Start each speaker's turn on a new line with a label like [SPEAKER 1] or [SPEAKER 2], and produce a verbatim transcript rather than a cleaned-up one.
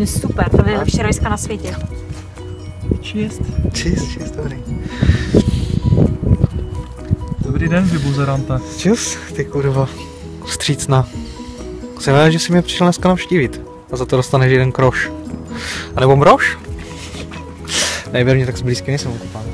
[SPEAKER 1] úplně super, to je nejlepší rajska na světě.
[SPEAKER 2] Čist.
[SPEAKER 3] Čist, čist, dobrý.
[SPEAKER 2] Dobrý den, vy buzerante.
[SPEAKER 3] Čus, ty kurva. Vstřícná. Jsem rád, že jsi mě přišel dneska navštívit. A za to dostaneš jeden kroš. A nebo mrož? Nejvěrně tak s blízky nejsem okupán.